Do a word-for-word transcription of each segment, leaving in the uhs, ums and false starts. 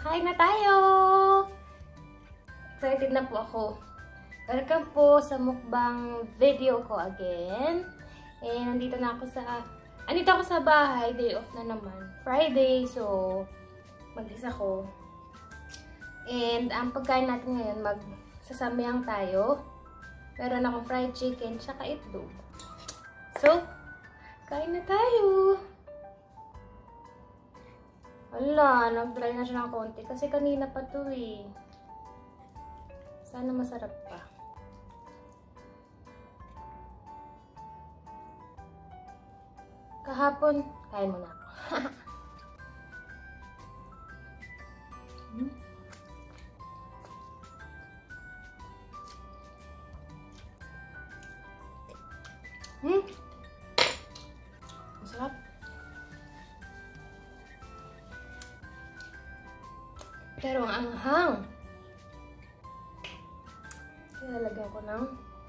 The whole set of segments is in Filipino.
kain na tayo! Excited na po ako. Welcome po sa mukbang video ko again. Eh, nandito na ako sa... Andito ako sa bahay. Day off na naman. Friday, so mag-isa ko. And ang pagkain natin ngayon, magsasamyang tayo. Meron akong fried chicken, tsaka itlog. So, kain na tayo! Wala, nag-dry na siya ng konti. Kasi kanina pa to eh. Sana masarap pa. Kahapon, kain mo na ako. hmm? Hmm? Masarap. Pero ang anghang. Ilalagyan ko ng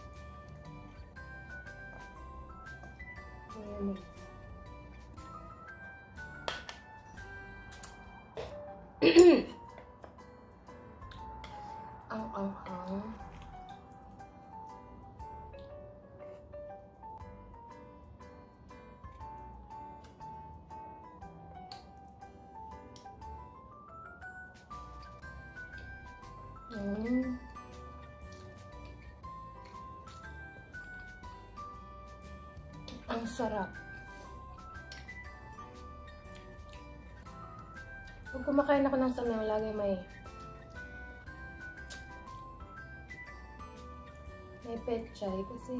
mayonnaise. Ang anghang. Mm. Ang sarap. Pag kumakain ako ng samyang, lagi may may pechay kasi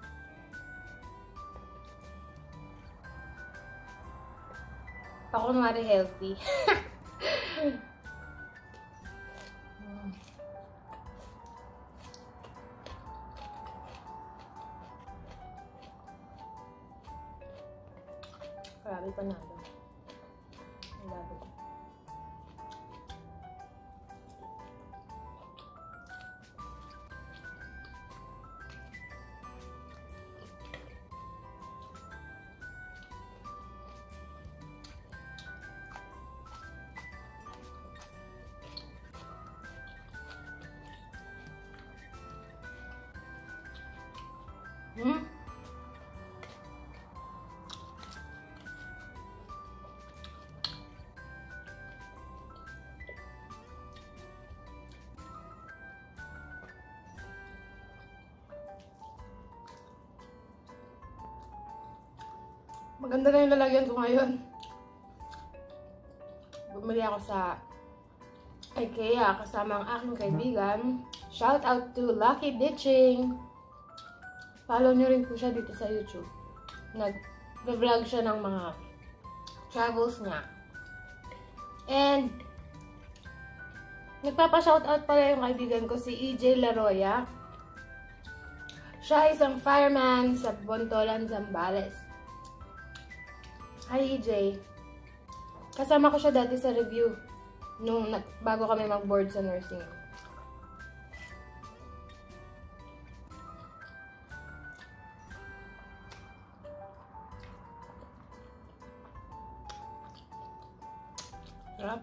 ako kunwari healthy. Grabe panalo. Grabe. Hmm? Maganda na yung lalagyan ko ngayon. Bumili ako sa IKEA kasama ang aking kaibigan. Shout out to Lucky Ditching. Follow nyo rin po siya dito sa YouTube. Nag-vlog siya ng mga travels niya. And nagpapa-shoutout pala yung kaibigan ko si E J Laroya. Siya isang fireman sa Bontolan, Zambales. Hi E J. Kasama ko siya dati sa review nung bago kami mag-board sa nursing. Sarap.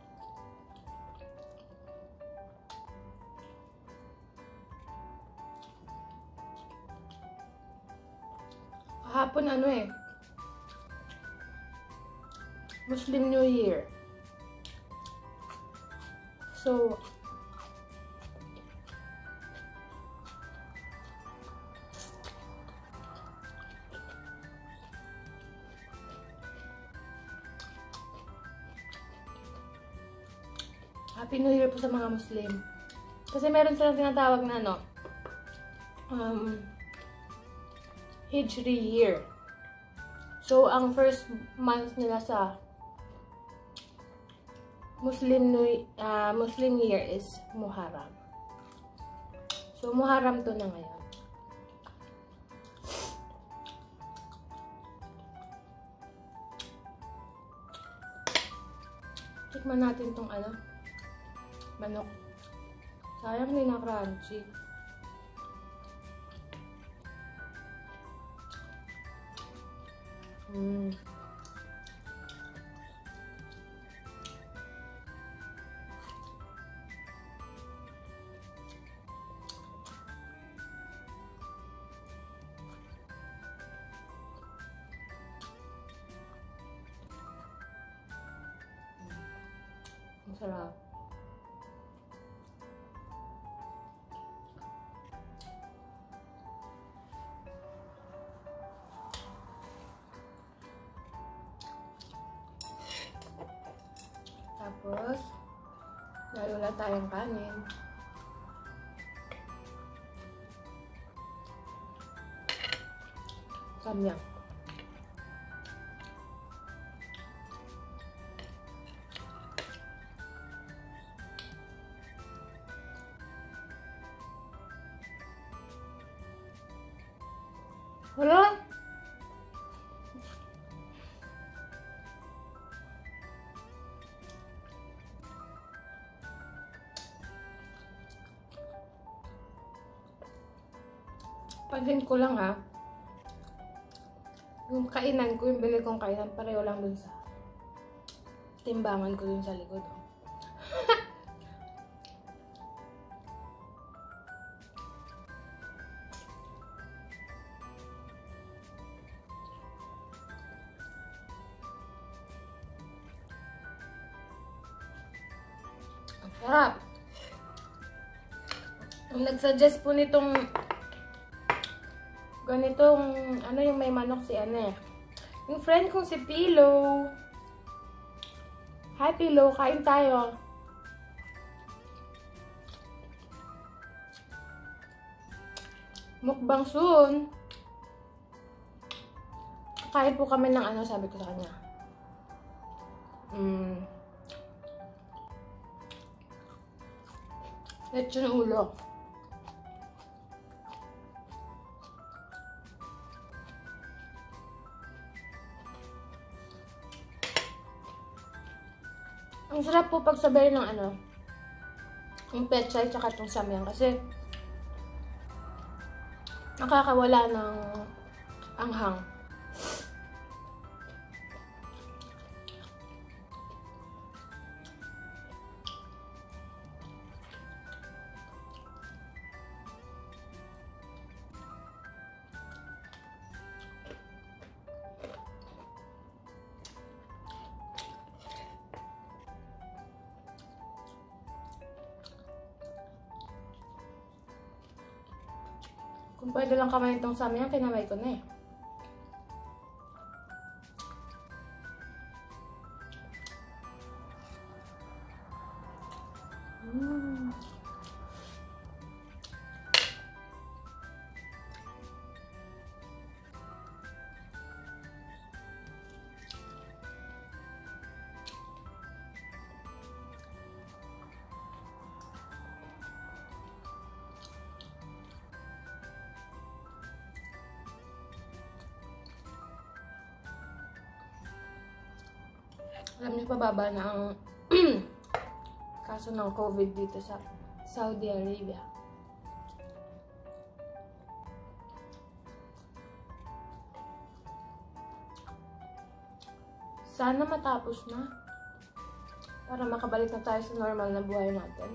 Kahapon ano eh, Muslim New Year. So, Happy New Year po sa mga Muslim. Kasi meron silang tinatawag na ano, um, Hijri year. So, ang first month nila sa Muslim New, uh, Muslim year is Muharram. So, Muharram to na ngayon. Tikman natin tong ano, manok. Sayang din na crunchy. Mm. Masarap. Tapos, lalo na tayong kanin. Samyang. Wala. Pansin ko lang ha. Yung kainan ko, yung bili kong kainan, pareho lang dun sa timbangan ko dun sa likod. Oh. Ang sarap. Ang nag-suggest po nitong ganitong, ano yung may manok si ano eh. Yung friend kong si Pilo. Hi Pilo, kain tayo. Mukbang soon. Kakain po kami ng ano, sabi ko sa kanya. Mm. Lechon ulo. Ang sarap po pagsabay ng ano, yung pechay tsaka itong samyang kasi nakakawala ng anghang. Kung pwede lang kamay itong samyang, kinamay ko na eh. Mm. Alam niyo pa baba na ang kaso ng COVID dito sa Saudi Arabia. Sana matapos na para makabalik na tayo sa normal na buhay natin.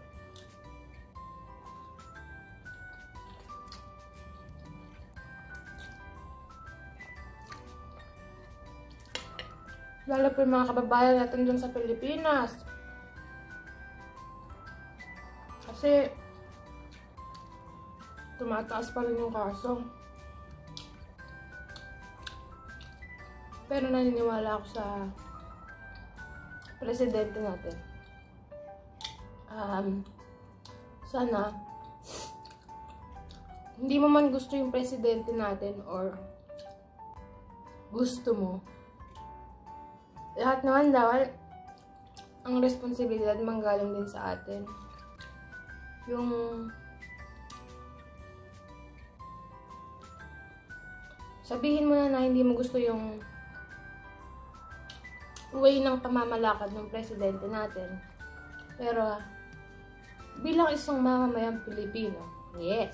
Lalo po yung mga kababayan natin dun sa Pilipinas. Kasi tumataas pa rin yung kaso. Pero naniniwala ako sa presidente natin. Um, sana hindi mo man gusto yung presidente natin or gusto mo, lahat naman daw, ang responsibilidad manggaling din sa atin. Yung sabihin mo na na hindi mo gusto yung way ng pamamalakad ng presidente natin. Pero bilang isang mamamayang Pilipino, yes,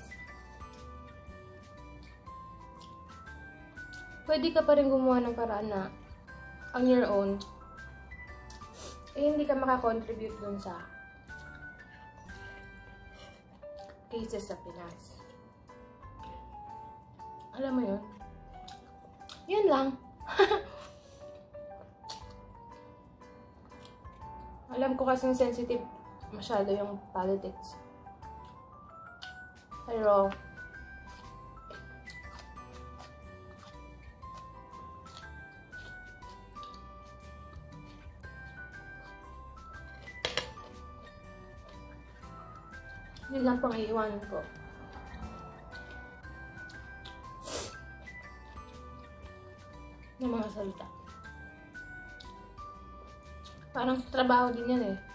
pwede ka pa rin gumawa ng paraan na on your own, eh hindi ka makakontribute dun sa cases sa Pinas. Alam mo yun? Yun lang. Alam ko kasing sensitive masyado yung politics. Pero, yun lang pang iiwanan ko. Ng mga salita. Parang sa trabaho din yan eh.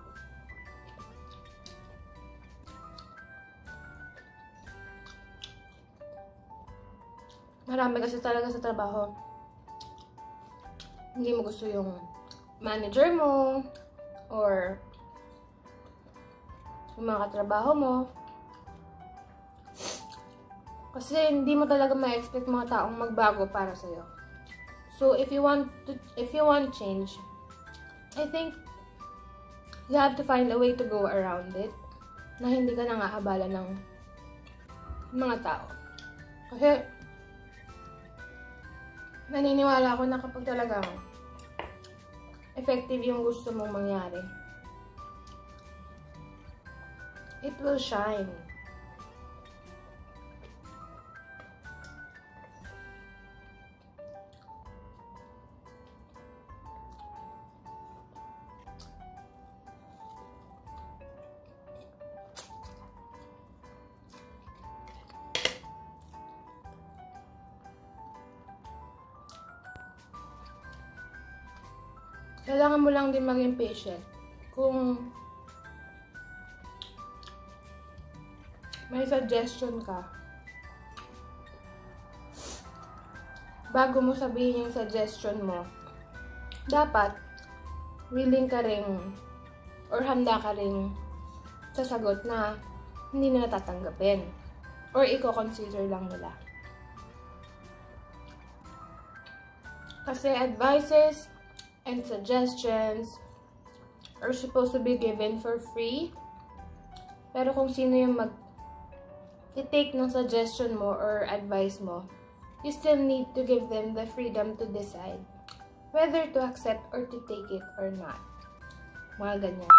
Marami kasi talaga sa trabaho. Hindi mo gusto yung manager mo or yung mga katrabaho mo. Kasi hindi mo talaga ma-expect mga taong magbago para sa'yo. So if you want to, if you want change, I think you have to find a way to go around it na hindi ka nangaabala ng mga tao. Kasi naniniwala ako na kapag talagang effective yung gusto mong mangyari, it will shine. Kailangan mo lang din maging patient. Kung may suggestion ka, bago mo sabihin yung suggestion mo, dapat willing ka ring or handa ka ring sasagot na hindi na natatanggapin or i-consider lang nila. Kasi advices and suggestions are supposed to be given for free. Pero kung sino yung mag i-take ng suggestion mo or advice mo, you still need to give them the freedom to decide whether to accept or to take it or not. Mga ganyan.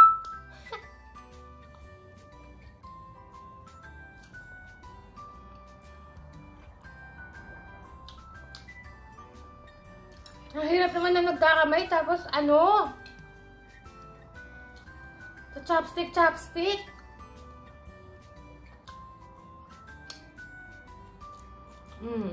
Ang hirap naman na nagkakamay, tapos ano? Sa chopstick, chopstick. Mm.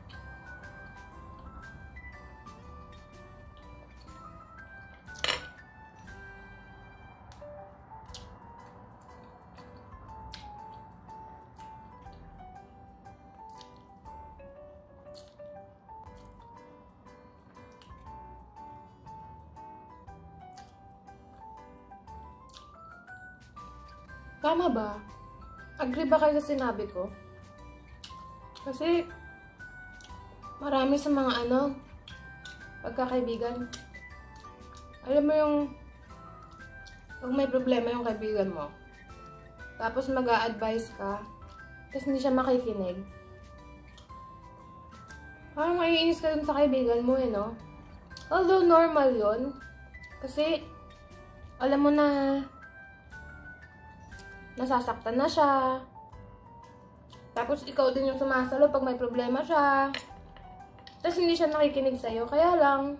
Tama ba? Agree ba kayo sa sinabi ko? Kasi, marami sa mga ano, pagkakaibigan. Alam mo yung, pag may problema yung kaibigan mo, tapos mag-a-advise ka, tapos hindi siya makikinig. Parang maiinis ka dun sa kaibigan mo eh, no? Although normal yun, kasi, alam mo na, nasasaktan na siya. Tapos, ikaw din yung sumasalo pag may problema siya. Tapos, hindi siya nakikinig sa'yo. Kaya lang,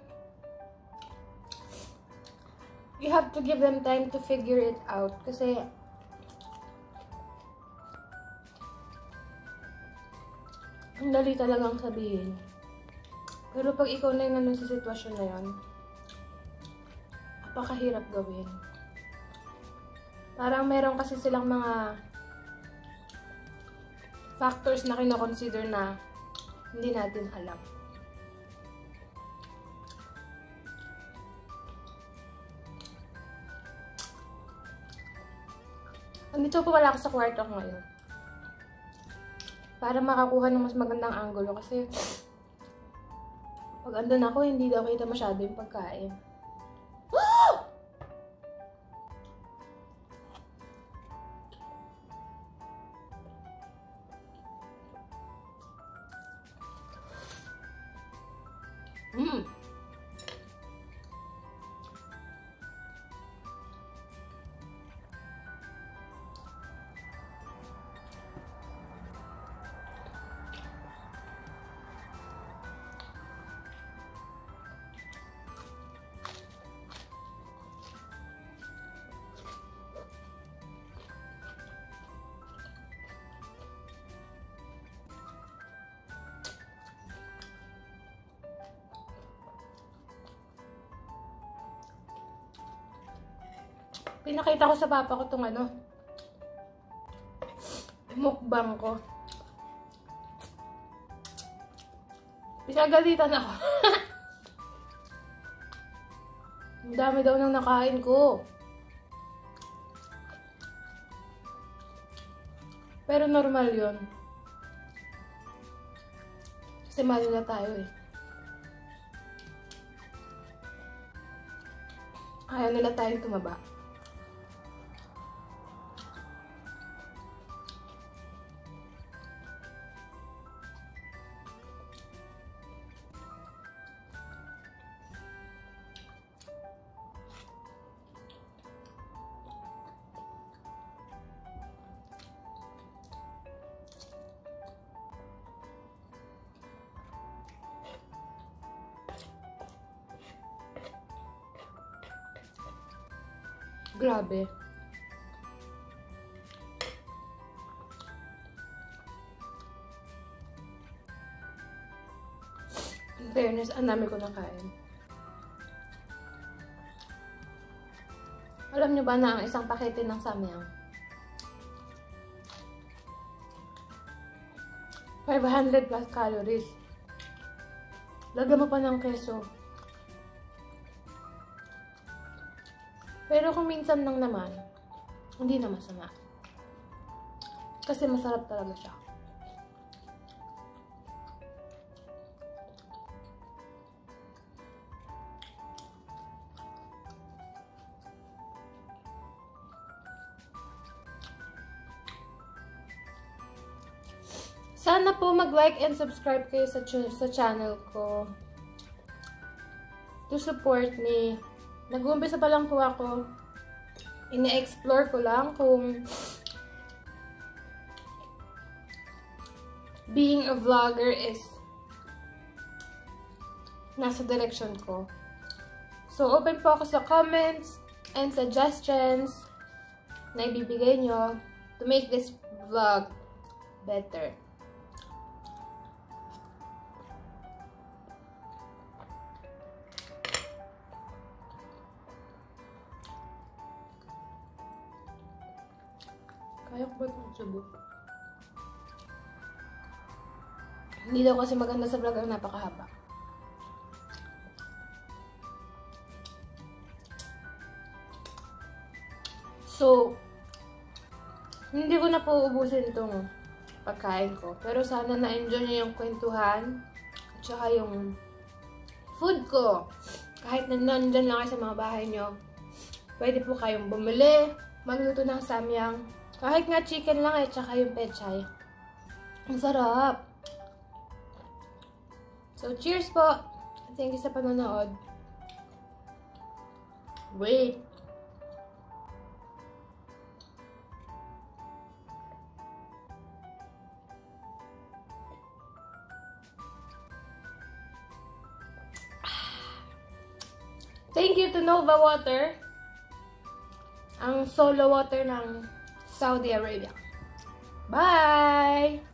you have to give them time to figure it out. Kasi, ang dali talagang sabihin. Pero pag ikaw na yung nandun sa sitwasyon na yun, napakahirap gawin. Parang meron kasi silang mga factors na kino-consider na hindi natin alam. Andito po pala ako sa kwarto ko ngayon. Para makakuha ng mas magandang angulo kasi pag andun ako, hindi daw kita masyado yung pagkain. Mm. Pinakita ko sa papa ko itong ano, mukbang ko. Pinagalitan ako. Ang dami daw nang nakain ko. Pero normal yun. Kasi malala tayo eh. Ayaw nila tayong tumaba. Grabe. In fairness, ang dami ko nakain. Alam nyo ba na ang isang pakete ng samyang five hundred plus calories. Lagyan mo pa ng keso. Pero kung minsan lang naman, hindi na masama. Kasi masarap talaga siya. Sana po mag-like and subscribe kayo sa, ch sa channel ko. To support me. Nag-uumpisa pa lang po ako. Ine-explore ko lang kung being a vlogger is nasa direction ko. So, open po ako sa comments and suggestions na ibibigay nyo to make this vlog better. Kaya ko ba itong subo? Hindi daw kasi maganda sa vlog ang napakahaba. So, hindi ko na po ubusin itong pagkain ko. Pero sana na-enjoy nyo yung kwentuhan at saka yung food ko. Kahit na nandyan lang kayo sa mga bahay nyo, pwede po kayong bumili, magluto ng samyang. Kahit nga chicken lang eh, tsaka yung pechay. Ang sarap! So, cheers po! Thank you sa panonood. Wait! Thank you to Nova Water. Ang solo water ng Saudi Arabia. Bye!